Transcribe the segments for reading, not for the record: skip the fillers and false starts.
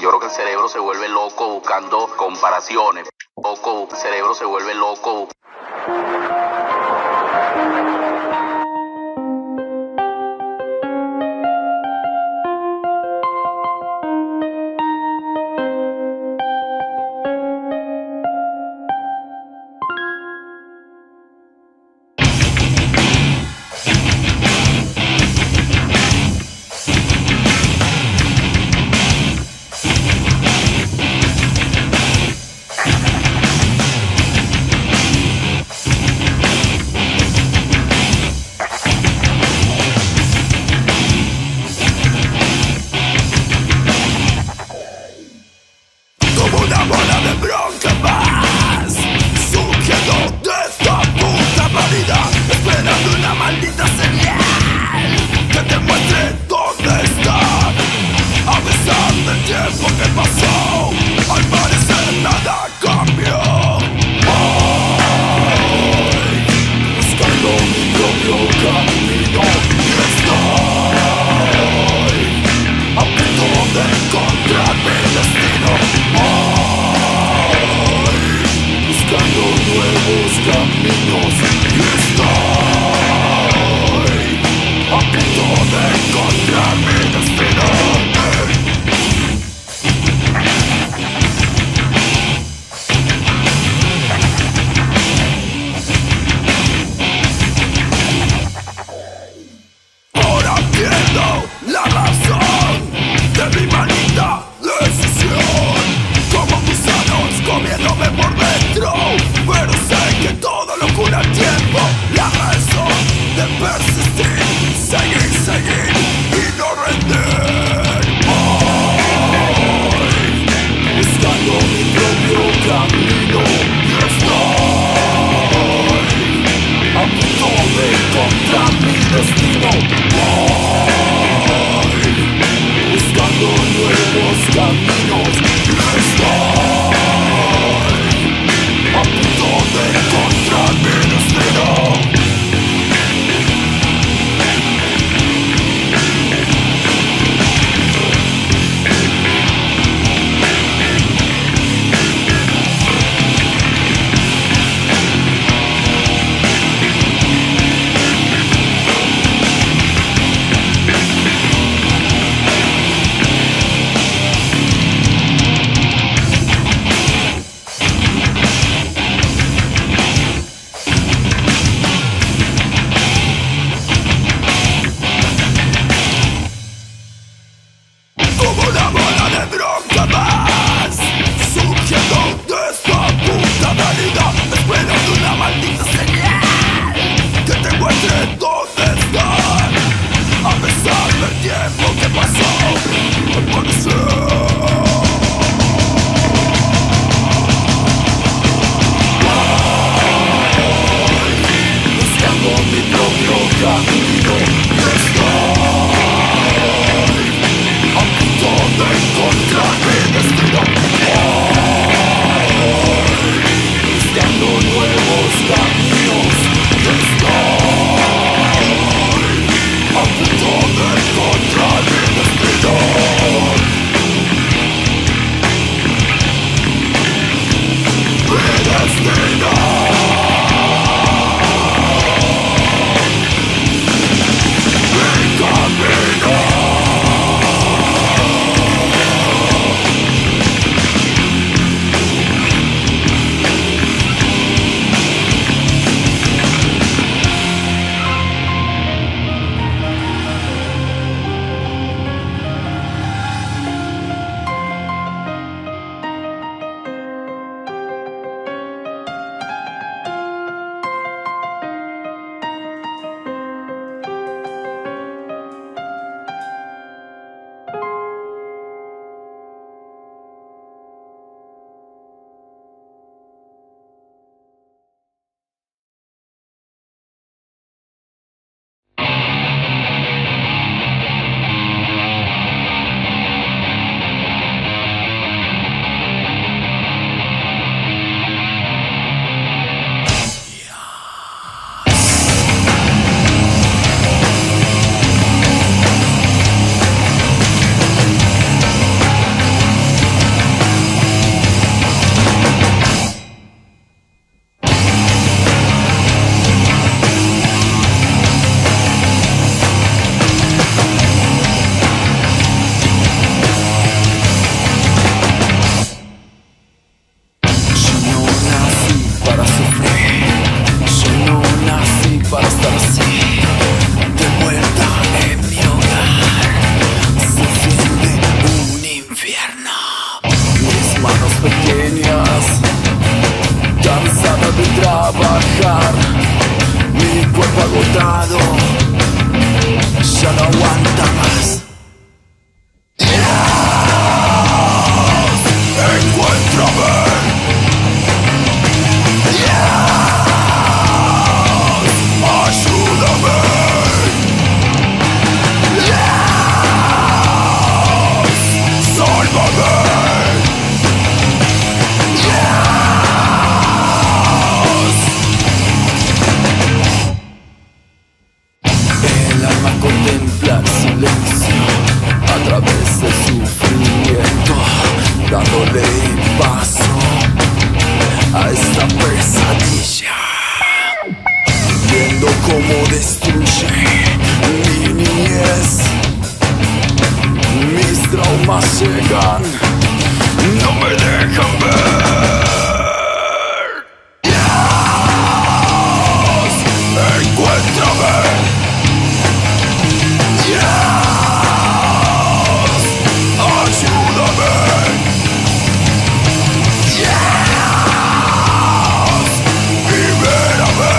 Yo creo que el cerebro se vuelve loco buscando comparaciones. El cerebro se vuelve loco. Contra mi destino. ciegan, no me dejan ver. Dios, encuéntrame. Dios, ayúdame. Dios, libérame.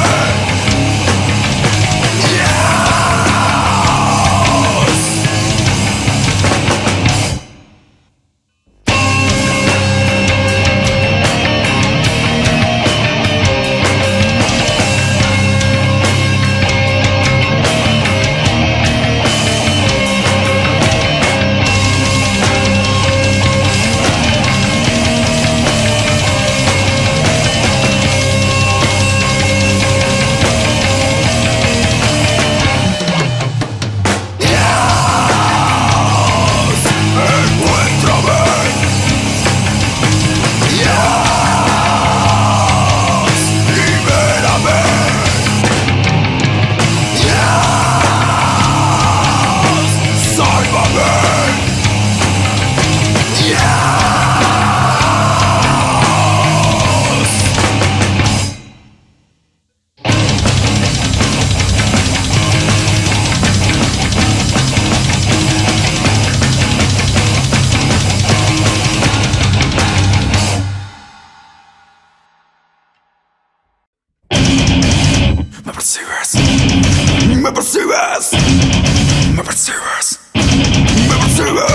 ¿Me percibes? ¿Me percibes? ¿Me percibes? ¿Me percibes?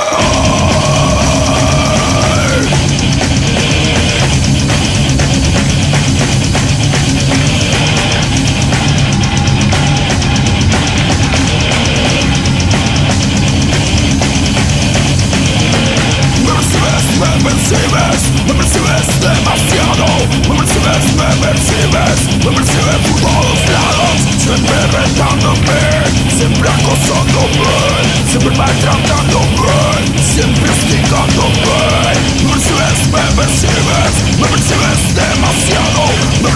Me percibes demasiado. Me percibes por todos lados. Siempre retándome, siempre acosándome, siempre maltratándome, siempre hostigando-me. Me percibes demasiado. Me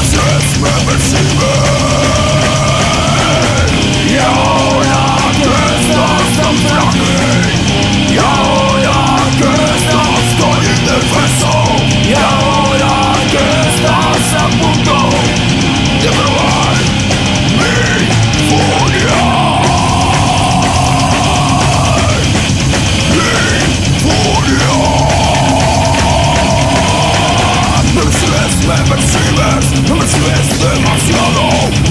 percibes. Y ahora que estás tan frágil, y ahora que estás tan indefenso, y ahora que estás a punto de probar mi furia, mi furia. Me percibes demasiado.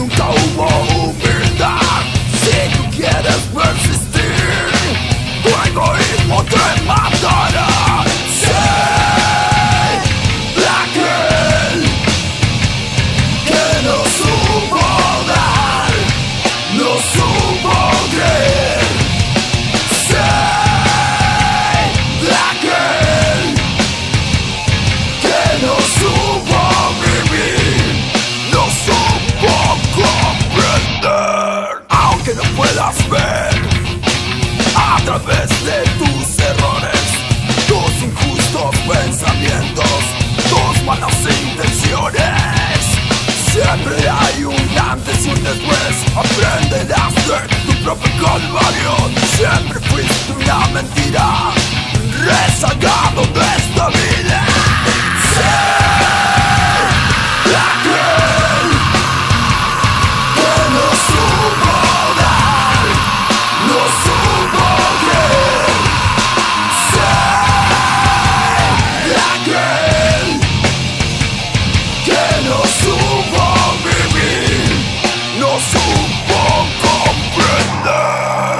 nunca hubo humildad. Si tú quieres persistir, tu egoísmo te matará. Sé aquel que no supo dar, no supo creer. Sé aquel que no supo vivir, no supo comprender. Aunque no puedas ver a través de tus errores, tus injustos pensamientos, tus malas intenciones, siempre hay un antes y un después. Aprenderás de tu propio calvario. Siempre fuiste una mentira, rezagado de esta vida. Sé aquel que no supo dar, no supo creer. Sé aquel que no supo vivir, no supo comprender.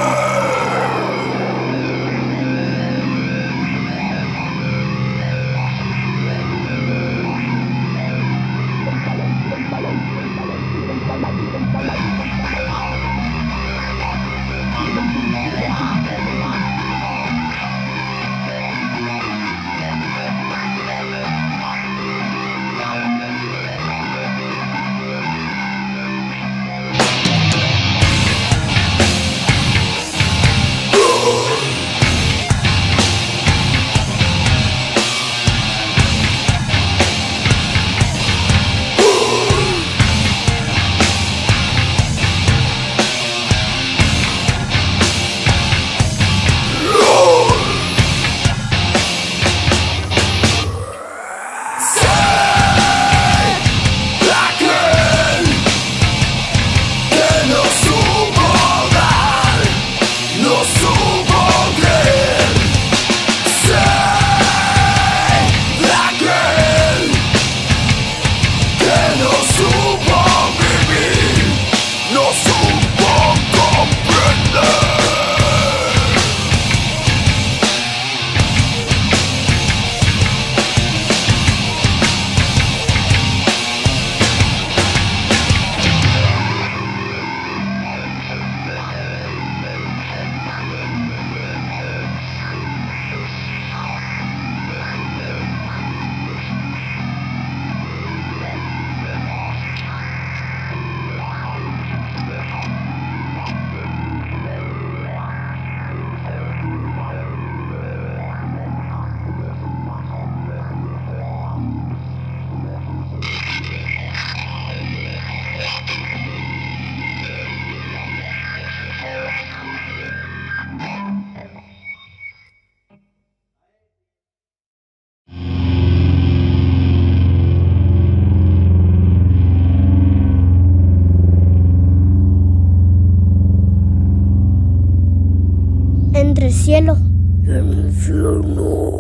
Entre el cielo y el infierno.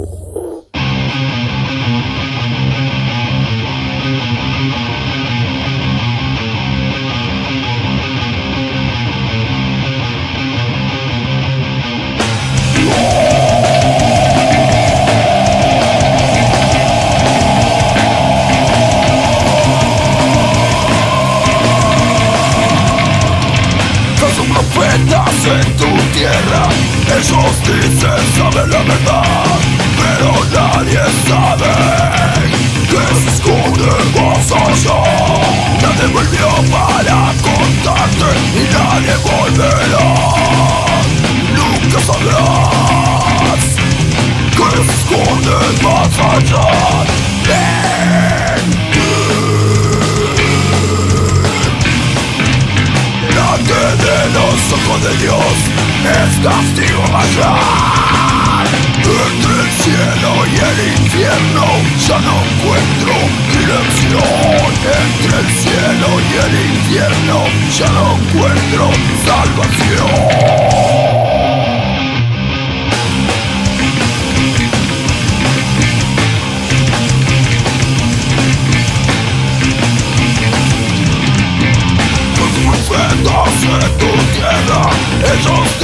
En tu tierra, ellos dicen saber la verdad, pero nadie sabe que se esconde más allá. Nadie volvió para contarte y nadie volverá. Nunca sabrás que se esconde más allá. De los ojos de Dios es castigo mayor. Entre el cielo y el infierno ya no encuentro dirección. Entre el cielo y el infierno ya no encuentro salvación.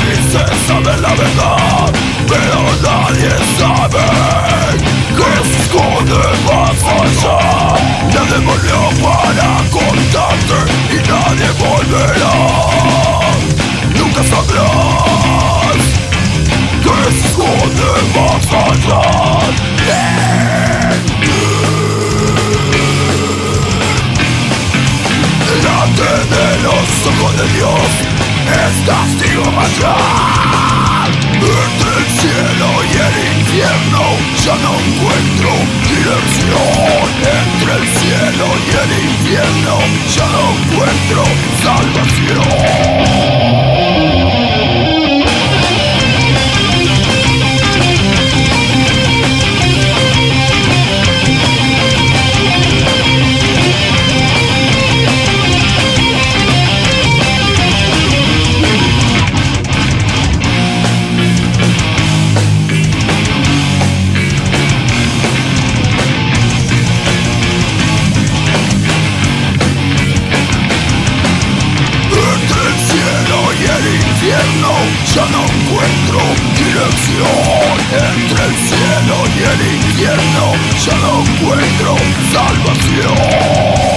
se sabe la verdad, pero nadie sabe que se esconde más allá. Nadie volvió para contarte y nadie volverá. Nunca sabrás que se esconde más allá. Delante de los ojos de Dios es castigo mayor. Entre el cielo y el infierno ya no encuentro dirección. Entre el cielo y el infierno ya no encuentro salvación. Ya no encuentro dirección. Entre el cielo y el infierno ya no encuentro salvación.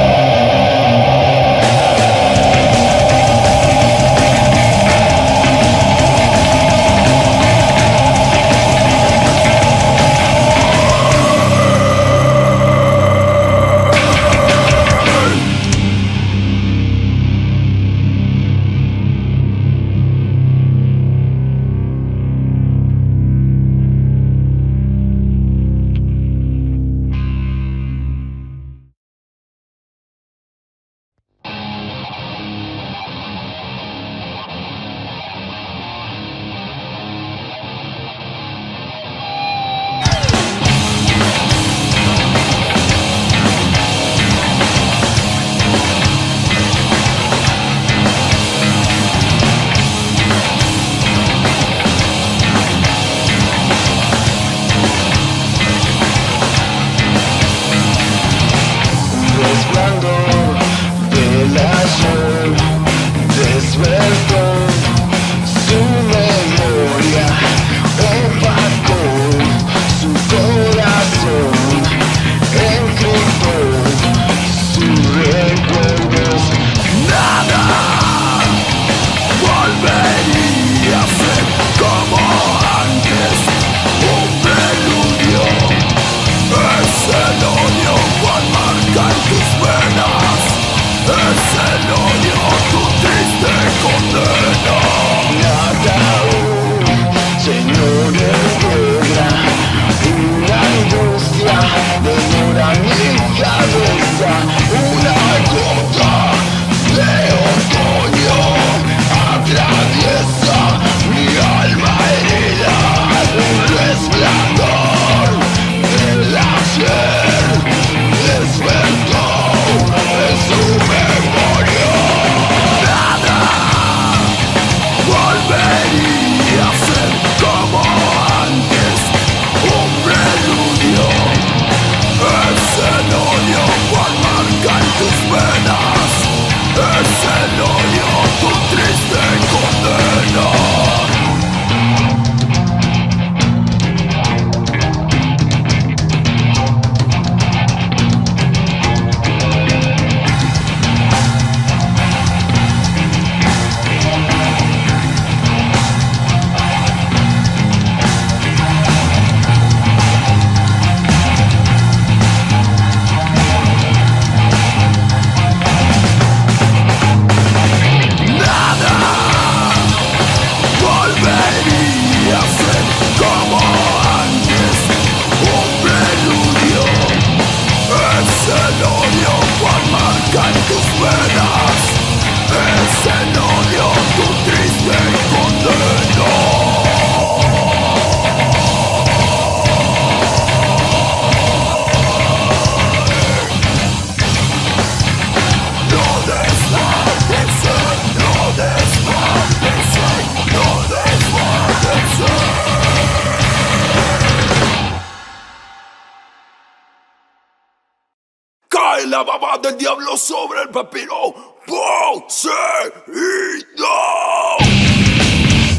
La baba del diablo sobre el papiro. ¡Poseído!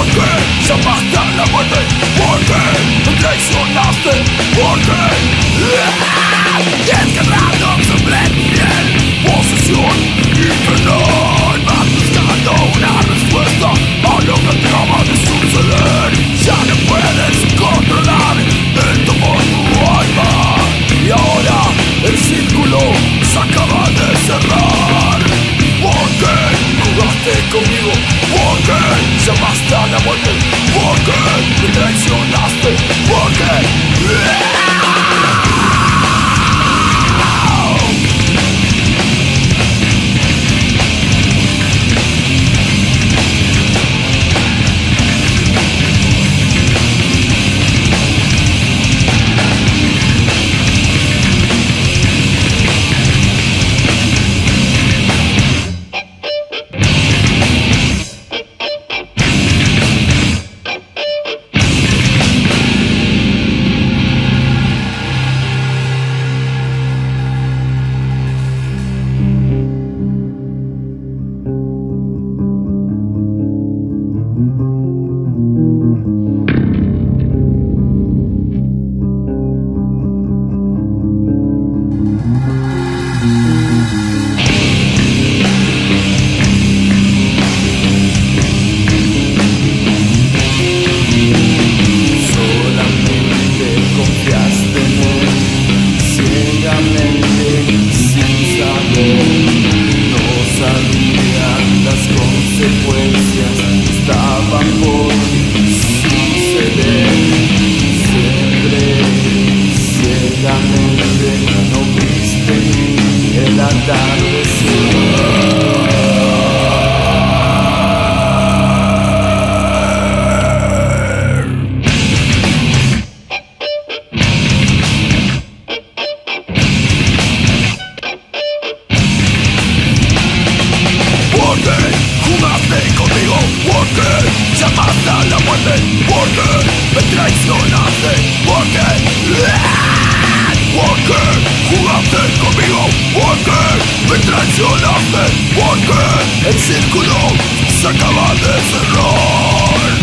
Porque llamaste a la muerte, porque me traicionaste, porque desgarrado sobre mi piel, posesión infernal, vas buscando una respuesta a lo que acaba de suceder. Ya no puedes controlar el temor tu alma, y ahora el círculo se acaba de cerrar. Porque jugaste conmigo, porque llamaste a la muerte, porque me traicionaste, porque el círculo se acaba de cerrar.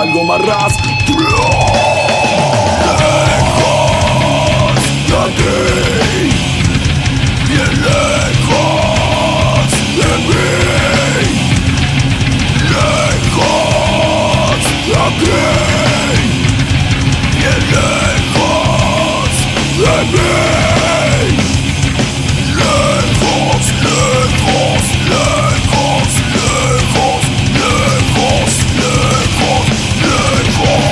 algo más rastro. Lejos de aquí, bien lejos de mí, lejos de aquí, bien lejos de mí. Lejos, lejos, lejos, lejos, lejos, lejos, lejos.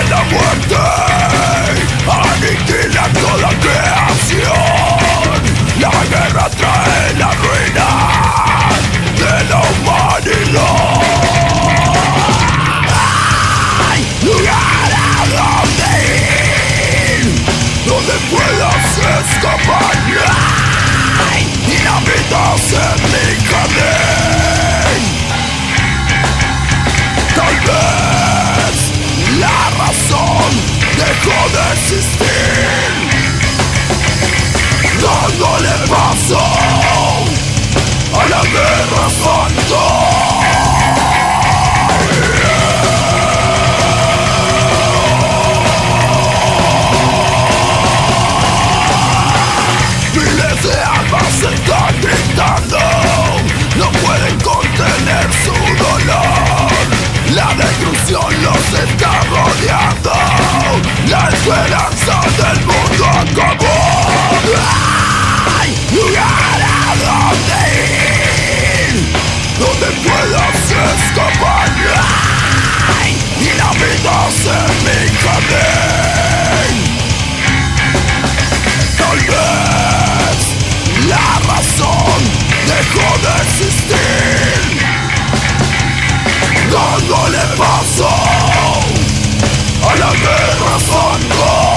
Aniquila toda creación. La esperanza del mundo acabó. ¡Ay! Lugar a donde ir, donde puedas escapar. ¡Ay! Y la vida se mi jardín. Tal vez la razón dejó de existir, dándole paso a la guerra santa.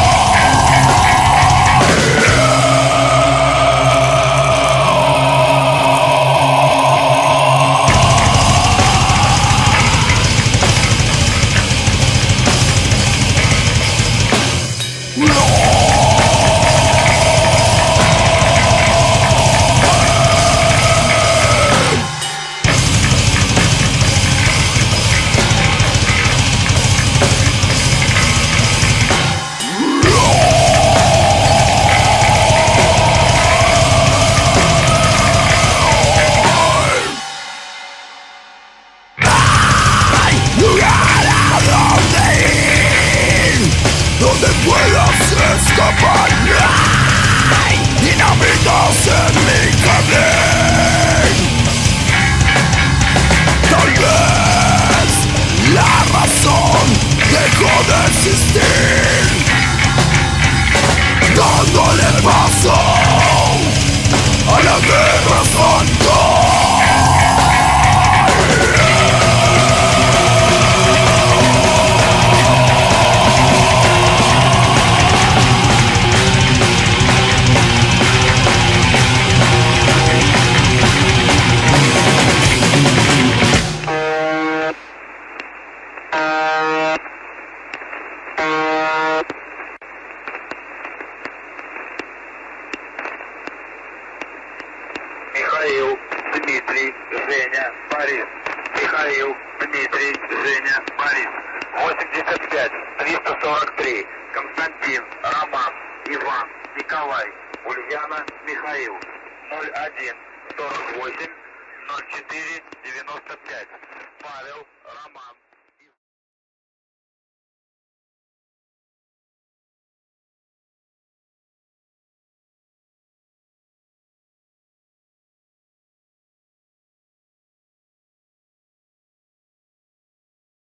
Donde puedas escapar. ¡Ay! Y no habitas en mi jardín. Tal vez la razón dejó de existir, dándole paso a la guerra santa. Михаил, Дмитрий, Женя, Борис. Михаил, Дмитрий, Женя, Борис. 85, 343. Константин, Роман, Иван, Николай, Ульяна, Михаил. 01, 48, 04, 95. Павел, Роман.